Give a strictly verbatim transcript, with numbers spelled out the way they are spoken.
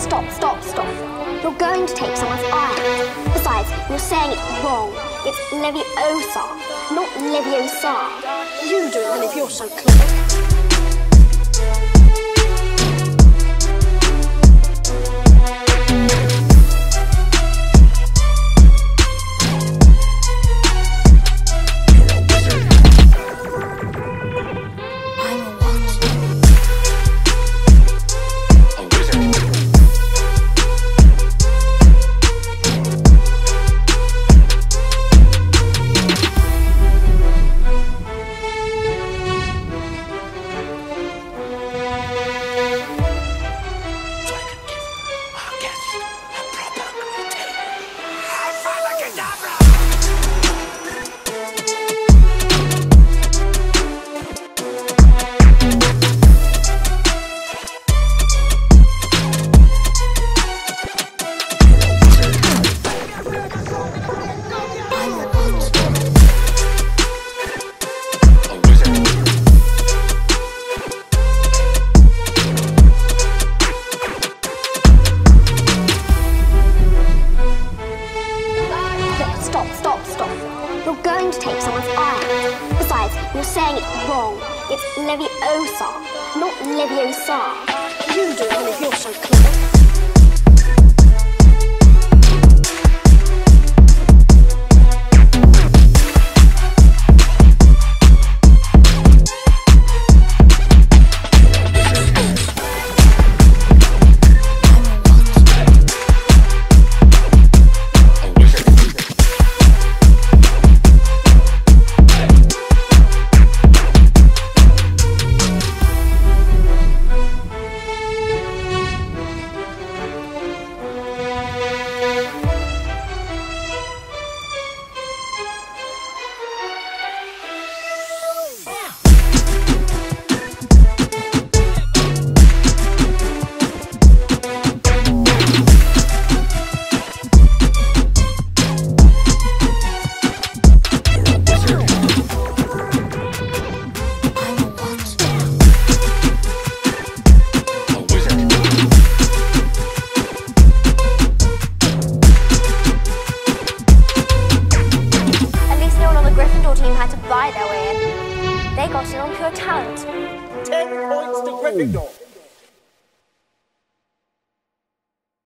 stop, stop, stop. You're going to take someone's iron. Besides, you're saying it wrong. It's Leviosa, not Leviosa. You do it then if you're so clever. Stop, stop, stop. You're going to take someone's iron. Besides, you're saying it wrong. It's Leviosa, not Leviosa. You do it then if you're so clever. Buy their way in. They got it on pure talent. Ten points to Gryffindor.